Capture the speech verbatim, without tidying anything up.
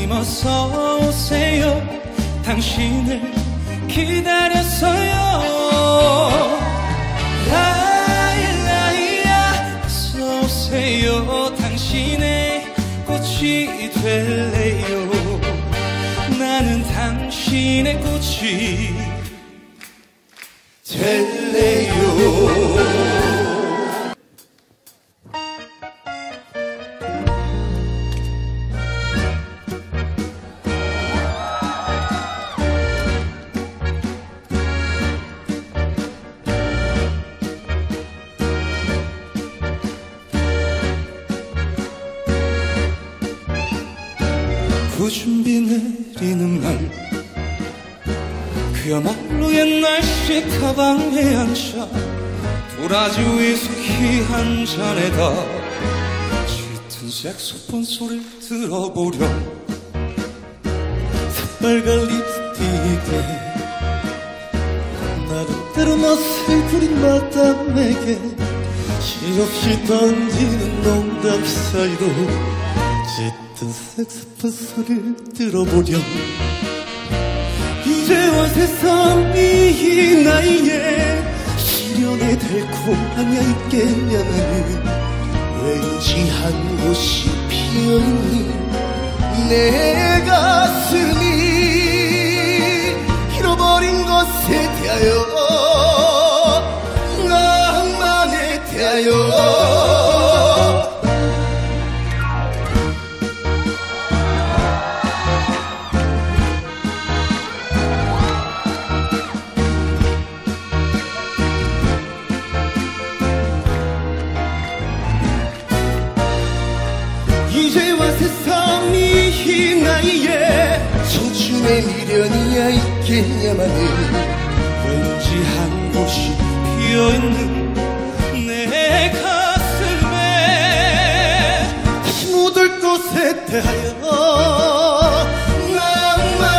손님 어서 오세요. 당신을 기다렸어요. 라일라이야 어서 오세요. 당신의 꽃이 될래요. 나는 당신의 꽃이 될래요. 구준비 내리는 날 그야말로 옛날식 가방에 앉아 도라지 위스키 한 잔에다 짙은 색소폰 소리를 들어보렴. 새빨간 립스틱에 나름대로 멋을 부린 마담에게 실없이 던지는 농담 사이로 짙은 색소폰 소리를 들어보렴. 이제와 세상이 이 나이에 시련의 달콤함이 있겠냐마는 왠지 한 곳이 피어있는 내 가슴이 잃어버린 것에 대하여 나만에 대하여 이제와 세상이 이 나이에 청춘의 미련이야 있겠냐마는 왠지 한 곳이 비어있는 내 가슴에 다시 못 올 것에 대하여 나만